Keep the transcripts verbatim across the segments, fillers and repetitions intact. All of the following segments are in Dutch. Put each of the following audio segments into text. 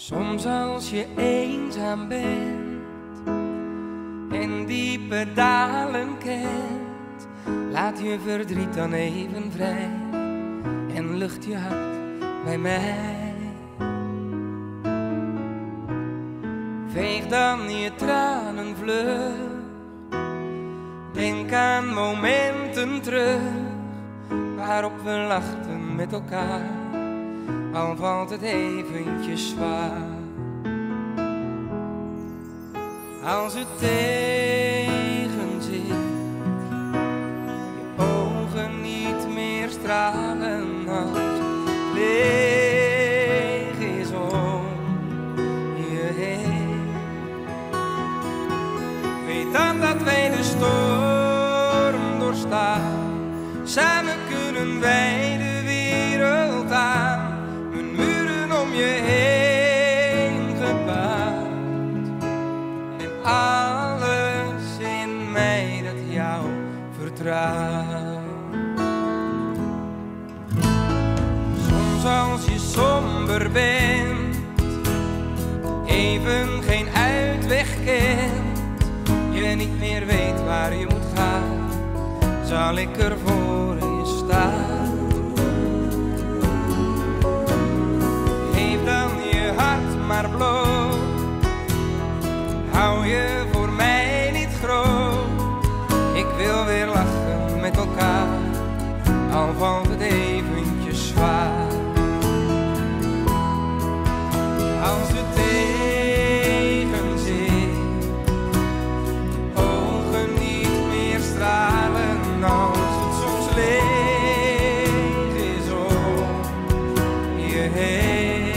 Soms als je eenzaam bent en diepe dalen kent, laat je verdriet dan even vrij en lucht je hart bij mij. Veeg dan je tranen vlug, denk aan momenten terug waarop we lachten met elkaar, al valt het eventjes zwaar. Als het tegen zit, je ogen niet meer stralen, als het leeg is om je heen. Weet dan dat wij de storm doorstaan, samen kunnen wij de wereld aan. Om je heen gebouwd en alles in mij dat jou vertrouwt. Soms als je somber bent, even geen uitweg kent, je niet meer weet waar je moet gaan, zal ik er voor je staan. Maar bloot, hou je voor mij niet groot. Ik wil weer lachen met elkaar, al valt het eventjes zwaar. Als het tegen zit, je ogen niet meer stralen, als het soms leeg is om je heen.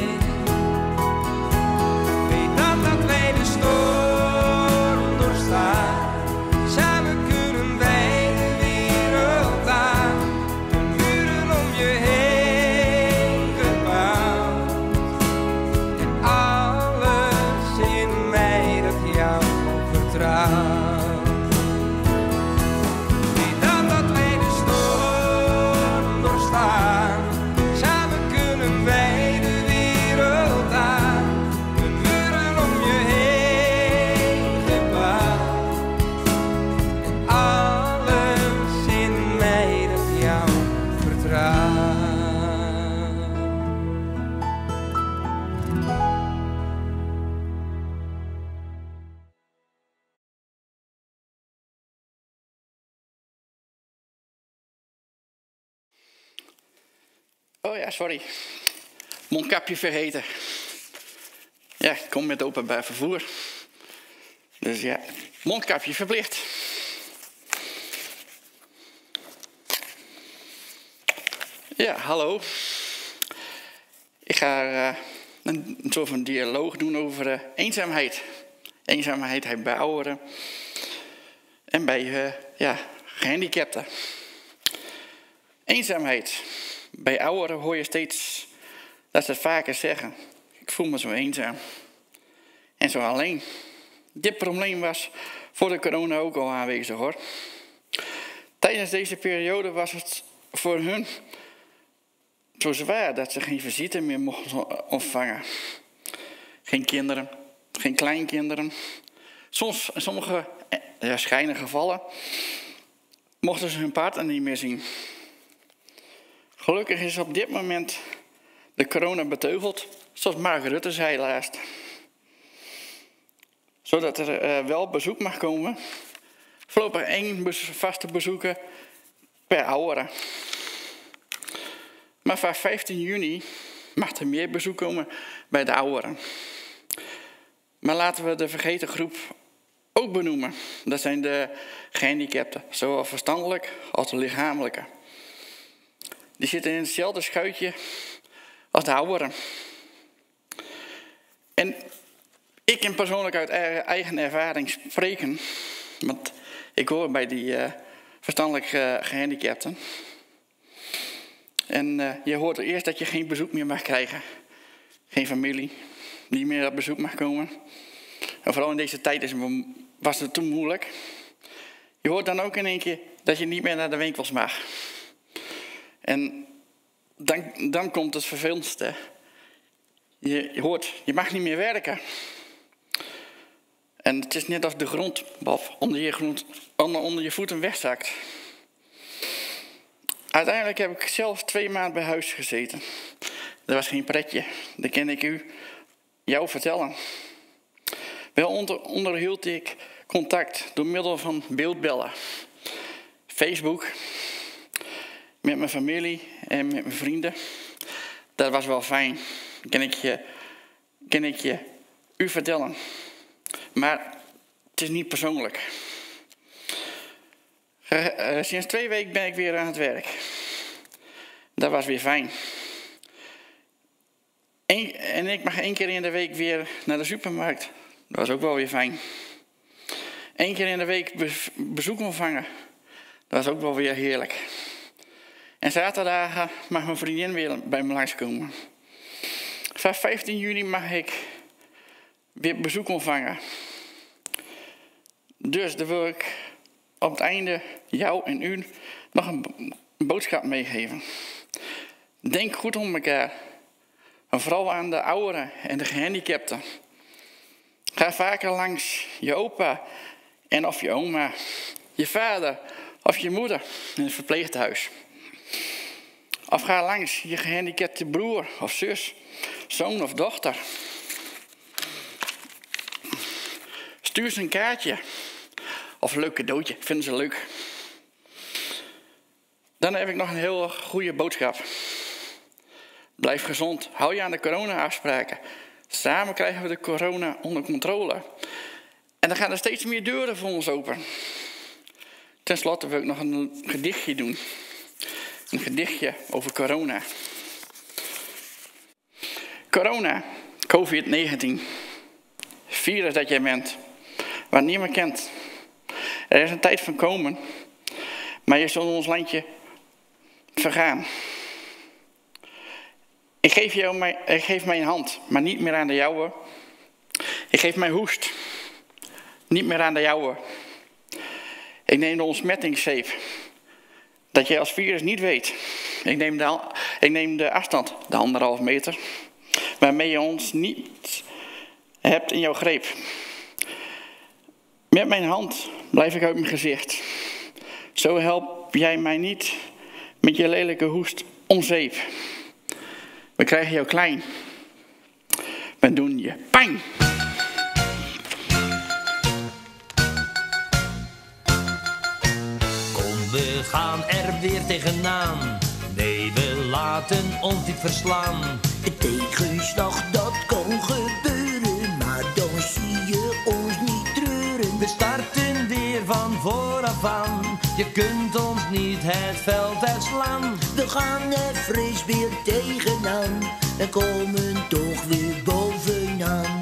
Oh ja, sorry. Mondkapje vergeten. Ja, ik kom met openbaar vervoer. Dus ja, mondkapje verplicht. Ja, hallo. Ik ga uh, een, een soort van dialoog doen over uh, eenzaamheid. Eenzaamheid bij ouderen. En bij uh, ja, gehandicapten. Eenzaamheid. Bij ouderen hoor je steeds dat ze het vaker zeggen. Ik voel me zo eenzaam. En zo alleen. Dit probleem was voor de corona ook al aanwezig hoor. Tijdens deze periode was het voor hun zo zwaar dat ze geen visite meer mochten ontvangen. Geen kinderen, geen kleinkinderen. Soms, in sommige ja, schijnende gevallen mochten ze hun partner niet meer zien. Gelukkig is op dit moment de corona beteugeld, zoals Mark Rutte zei laatst. Zodat er uh, wel bezoek mag komen. Voorlopig één bes- vaste bezoeker per oudere. Maar vanaf vijftien juni mag er meer bezoek komen bij de ouderen. Maar laten we de vergeten groep ook benoemen. Dat zijn de gehandicapten, zowel verstandelijk als de lichamelijke. Die zitten in hetzelfde schuitje als de ouderen. En ik kan persoonlijk uit eigen ervaring spreken, want ik hoor bij die uh, verstandelijk uh, gehandicapten. En uh, je hoort eerst dat je geen bezoek meer mag krijgen. Geen familie, niet meer op bezoek mag komen. En vooral in deze tijd is, was het toen moeilijk. Je hoort dan ook in één keer dat je niet meer naar de winkels mag. En dan, dan komt het vervelendste. Je, je hoort, je mag niet meer werken. En het is net als de grond onder je, grond, onder, onder je voeten wegzakt. Uiteindelijk heb ik zelf twee maanden bij huis gezeten. Dat was geen pretje. Dat kan ik u, jou vertellen. Wel onder, onderhield ik contact door middel van beeldbellen. Facebook. Met mijn familie en met mijn vrienden. Dat was wel fijn. Kan ik je, kan ik je u vertellen. Maar het is niet persoonlijk. Uh, uh, sinds twee weken ben ik weer aan het werk. Dat was weer fijn. Eén, en ik mag één keer in de week weer naar de supermarkt. Dat was ook wel weer fijn. Eén keer in de week be- bezoek ontvangen. Dat was ook wel weer heerlijk. En zaterdagen mag mijn vriendin weer bij me langskomen. Vanaf vijftien juni mag ik weer bezoek ontvangen. Dus dan wil ik op het einde jou en u nog een boodschap meegeven. Denk goed om elkaar. En vooral aan de ouderen en de gehandicapten. Ga vaker langs je opa en of je oma, je vader of je moeder in het verpleeghuis. Of ga langs je gehandicapte broer of zus, zoon of dochter. Stuur ze een kaartje of een leuk cadeautje, vinden ze leuk. Dan heb ik nog een heel goede boodschap. Blijf gezond, hou je aan de corona-afspraken. Samen krijgen we de corona onder controle. En dan gaan er steeds meer deuren voor ons open. Ten slotte wil ik nog een gedichtje doen. Een gedichtje over corona. Corona, covid negentien. Virus dat jij bent, wat niemand kent. Er is een tijd van komen, maar je zult ons landje vergaan. Ik geef, jou mijn, ik geef mijn hand, maar niet meer aan de jouwe. Ik geef mijn hoest, niet meer aan de jouwe. Ik neem de ontsmettingszeep, dat jij als virus niet weet. Ik neem de, ik neem de afstand, de anderhalf meter, waarmee je ons niet hebt in jouw greep. Met mijn hand blijf ik uit mijn gezicht. Zo help jij mij niet met je lelijke hoest om zeep. We krijgen jou klein. We doen je pijn. Kom, we gaan er weer tegenaan. Nee, we laten ons niet verslaan. De tegenslag, dat kan gebeuren, maar dan zie je ons niet treuren. We starten weer van vooraf aan. Je kunt ons niet het veld uitslaan. We gaan er fris weer tegenaan en komen toch weer bovenaan.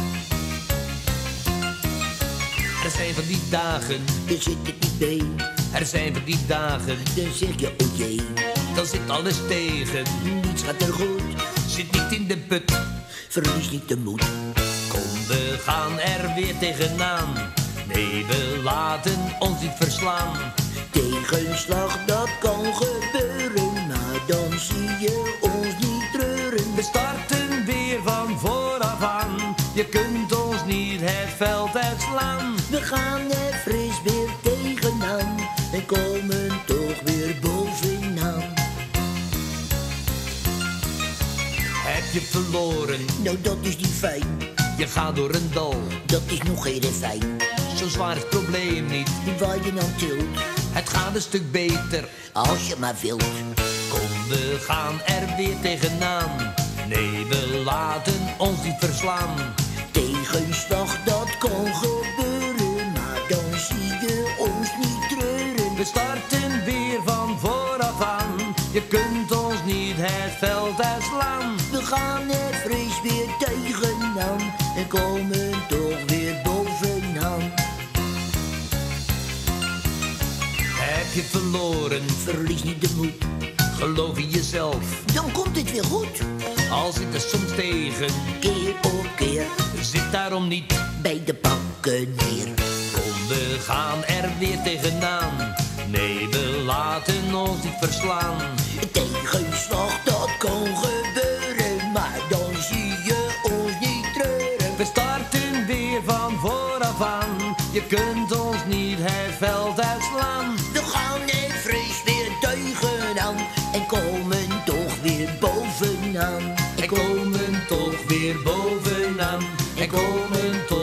Er zijn van die dagen, Er zit het niet bij, er zijn van die dagen. dan zeg je oh jee, Dan zit alles tegen, niets gaat er goed. zit niet in de put. Verlies niet de moed. Kom, we gaan er weer tegenaan. Nee, we laten ons niet verslaan. Tegenslag, dat kan gebeuren, maar dan zie je ons niet treuren. We starten weer van vooraf aan. Je kunt ons niet het veld uitslaan. We gaan er fris weer tegenaan en komen toch weer bovenaan. Heb je verloren, Nou, dat is niet fijn, je gaat door een dal. dat is nog geen fijn. Zo zwaar is het probleem niet, Waar je dan tilt, het gaat een stuk beter. als je maar wilt. Kom, we gaan er weer tegenaan. Nee, we laten ons niet verslaan. Tegenslag, dat kan gebeuren, maar dan zie je ons niet treuren. We starten weer van vooraf aan. Je kunt ons niet het veld uitslaan. We gaan er fris weer tegenaan en komen toch weer bovenaan. Heb je verloren, Verlies niet de moed, geloof in jezelf. dan komt het weer goed. Al zit er soms tegen, Keer op keer, zit daarom niet. bij de pakken neer. Kom, we gaan er weer tegenaan. Nee, we laten ons niet verslaan. Tegenslag, dat kan gebeuren, maar dan zie je Je kunt ons niet het veld uitslaan. We gaan er fris weer tegenaan en komen toch weer bovenaan. En komen toch weer bovenaan. En komen toch